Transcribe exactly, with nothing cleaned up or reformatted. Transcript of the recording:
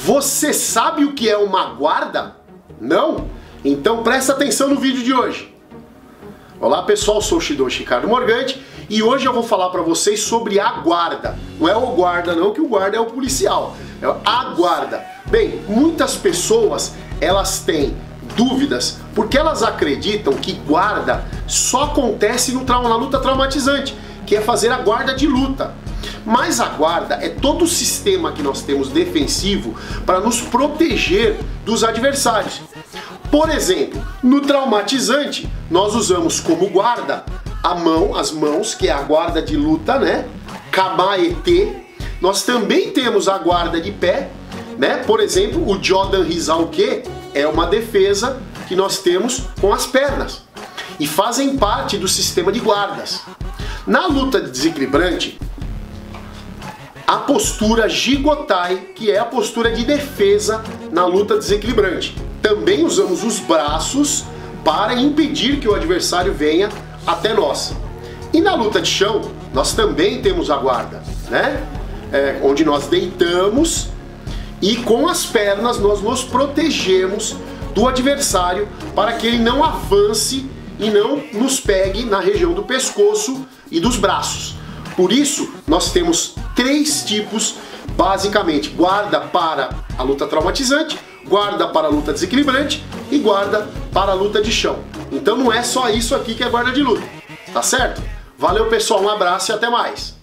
Você sabe o que é uma guarda? Não? Então presta atenção no vídeo de hoje. Olá pessoal, sou o Shido Ricardo Morgante e hoje eu vou falar para vocês sobre a guarda. Não é o guarda não, que o guarda é o policial, é a guarda. Bem, muitas pessoas elas têm dúvidas porque elas acreditam que guarda só acontece no trauma, na luta traumatizante, que é fazer a guarda de luta. Mas a guarda é todo o sistema que nós temos defensivo para nos proteger dos adversários. Por exemplo, no traumatizante, nós usamos como guarda a mão, as mãos, que é a guarda de luta, né? Kamae-te. Nós também temos a guarda de pé, né? Por exemplo, o Jodan Rizauke é uma defesa que nós temos com as pernas e fazem parte do sistema de guardas. Na luta desequilibrante, a postura Jigotai, que é a postura de defesa na luta desequilibrante. Também usamos os braços para impedir que o adversário venha até nós. E na luta de chão, nós também temos a guarda, né? É, onde nós deitamos e com as pernas nós nos protegemos do adversário para que ele não avance e não nos pegue na região do pescoço e dos braços. Por isso, nós temos três tipos, basicamente: guarda para a luta traumatizante, guarda para a luta desequilibrante e guarda para a luta de chão. Então não é só isso aqui que é guarda de luta, tá certo? Valeu pessoal, um abraço e até mais!